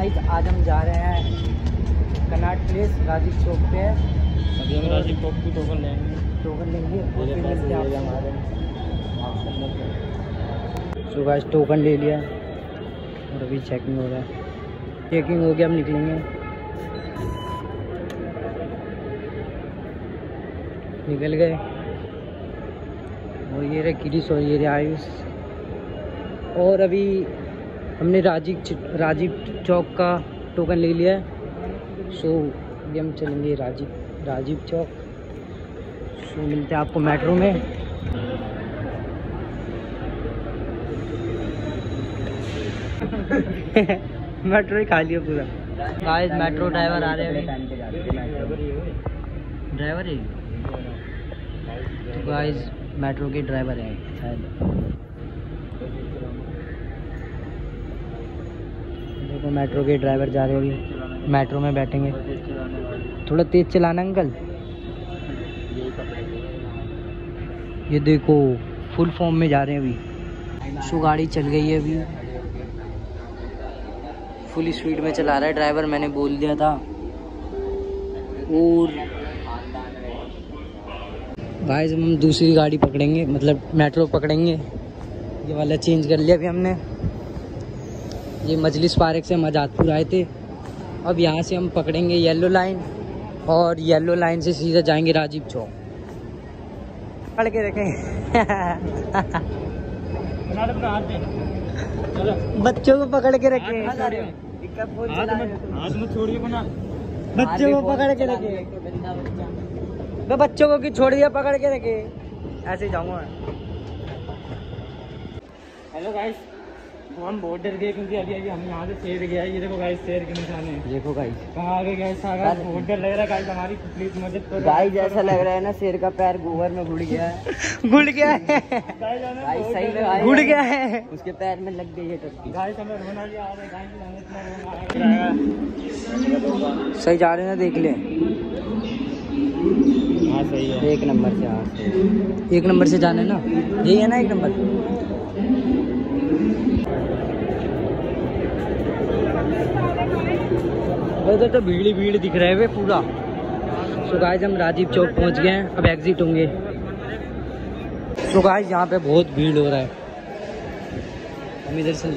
Guys आज हम जा रहे हैं कनॉट प्लेस, राजीव चौक पे है। अभी हम राजीव चौक की टोकन लेंगे और फिर मिलते हैं हमारे। सो गाइस टोकन ले लिया और अभी चेकिंग हो रहा है। चेकिंग हो गया, हम निकलेंगे। निकल गए। और ये रहे किरीश और ये रहे आयुष। और अभी हमने राजीव चौक का टोकन ले लिया है। सो अभी हम चलेंगे राजीव चौक। सो मिलते हैं आपको मेट्रो में। मेट्रो ही खा लिया पूरा। गाइस मेट्रो ड्राइवर आ रहे हैं। ड्राइवर है तो गाइस मेट्रो के ड्राइवर हैं शायद। देखो मेट्रो के ड्राइवर जा रहे हैं, अभी मेट्रो में बैठेंगे। थोड़ा तेज चलाना अंकल। ये देखो फुल फॉर्म में जा रहे हैं अभी। सो गाड़ी चल गई है अभी, फुल स्पीड में चला रहा है ड्राइवर, मैंने बोल दिया था। और गाइस हम दूसरी गाड़ी पकड़ेंगे, मतलब मेट्रो पकड़ेंगे। ये वाला चेंज कर लिया अभी हमने। ये मजलिस पार्क से हम आज़ादपुर आए थे। अब यहाँ से हम पकड़ेंगे येलो लाइन और येलो लाइन से सीधा जाएंगे राजीव चौक। पकड़ के रखेंगे। बच्चों को पकड़ के रखें। बच्चों को पकड़ के रखे। मैं बच्चों को छोड़ दिया, पकड़ के रखे। ऐसे जाऊंगा। हेलो गाइस, तो हम बहुत डर गए क्योंकि अभी हम यहाँ से शेर गया। ये देखो गाइस शेर के निशान है। देखो गाइस कहाँ आगे गए, बहुत डर लग रहा है गाइस। हमारी प्लीज मदद करो गाइस। ऐसा लग रहा है ना शेर का पैर गोबर में घुड़ गया है। घुड़ गया है गाइस, सही लगा, घुड़ गया है। उसके पैर में लग गई है टट्टी। गाइस हमें रोना भी आ रहा है गाइस। सही जा रहे हैं ना, देख ले। हाँ सही है, एक नंबर से। हाँ एक नंबर से जाना है ना, यही है ना एक नंबर। उधर तो भीड़ दिख रहा है वे पूरा। सो गाइस हम राजीव चौक पहुंच गए हैं, अब एग्जिट होंगे। सो गाइस यहाँ पे बहुत भीड़ हो रहा है, हम इधर से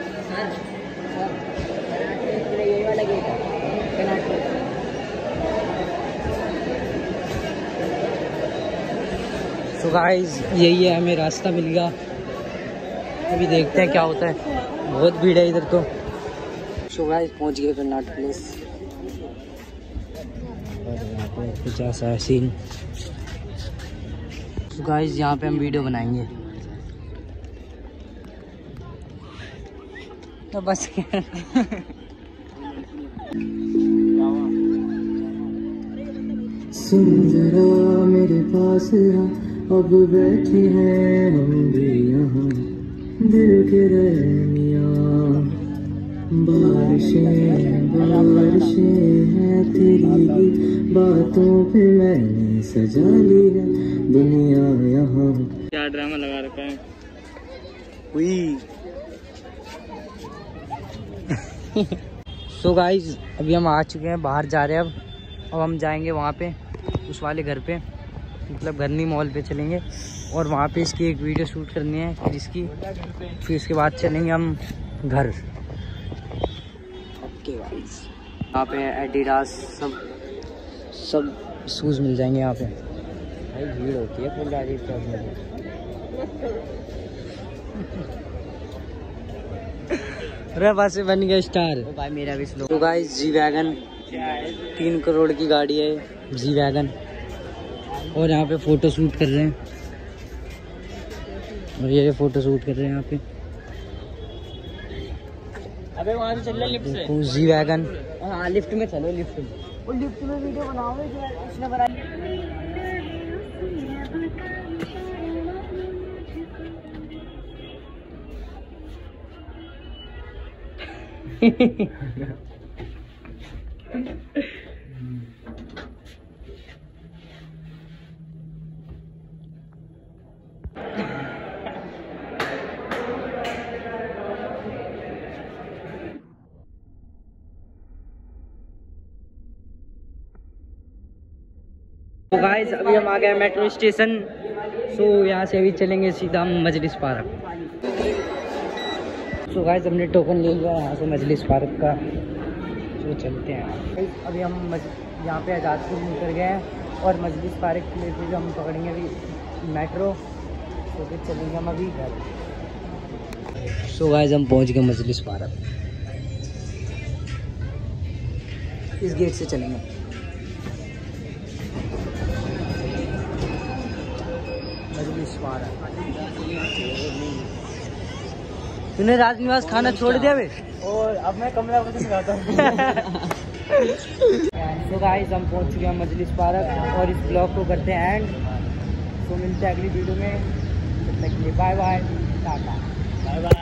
सो गाइस यही है, हमें रास्ता मिल गया। अभी देखते हैं क्या होता है, बहुत भीड़ है इधर तो। सो गाइस पहुंच गए कनॉट प्लेस। और यहाँ पे कुछ ऐसा है सीन। सो गाइस यहाँ पे हम वीडियो बनाएंगे। तो बस सुन जरा मेरे पास आ, अब बैठे हैं हम भी यहाँ दिल के रहमियाँ। बारिशें हैं तेरी बातों पे मैंने सजा ली है दुनिया यहाँ। क्या ड्रामा लगा रखा है। सो गाइस अभी हम आ चुके हैं, बाहर जा रहे हैं। अब हम जाएंगे वहाँ पे उस वाले घर पे, मतलब घरनी मॉल पे चलेंगे और वहाँ पे इसकी एक वीडियो शूट करनी है फिर इसकी। फिर उसके बाद चलेंगे हम घर। ओके गाइस यहाँ पे एडिडास सब शूज़ मिल जाएंगे यहाँ पे। भाई भीड़ होती है फुल राजीव चौक में। अरे बस बन गया स्टार भाई मेरा भी स्लो। तो गाइस जी वैगन 3 करोड़ की गाड़ी है जी वैगन। और यहाँ पे फोटो शूट कर रहे हैं, और ये फोटो शूट कर रहे हैं यहाँ पे। अबे वहाँ से चल ले लिफ्ट से। G wagon. हाँ लिफ्ट में चलो, लिफ्ट में। और लिफ्ट में वीडियो बनाओगे जो उसने बनाई। तो गाइस अभी हम आ गए मेट्रो स्टेशन। सो यहाँ से अभी चलेंगे सीधा हम मजलिस पार्क। सो गाइस हमने टोकन ले लिया यहाँ से मजलिस पार्क का। तो चलते हैं अभी हम यहाँ पे आज़ादपुर में उतर गए हैं और मजलिस पार्क के लिए फिर हम पकड़ेंगे अभी मेट्रो। तो फिर चलेंगे हम अभी घर। सो गाइस हम पहुँच गए मजलिस पार्क। इस गेट से चलेंगे। मजलिस पार्क। तूने राजनिवास खाना छोड़ दिया बे? और अब मैं कमला वजन खाता हूँ। तो गाइस हम पहुंच चुके हैं मजलिस पार्क और इस ब्लॉग को करते हैं एंड। तो मिलते हैं अगली वीडियो में। तब तक के लिए बाय बाय, टाटा, बाय बाय।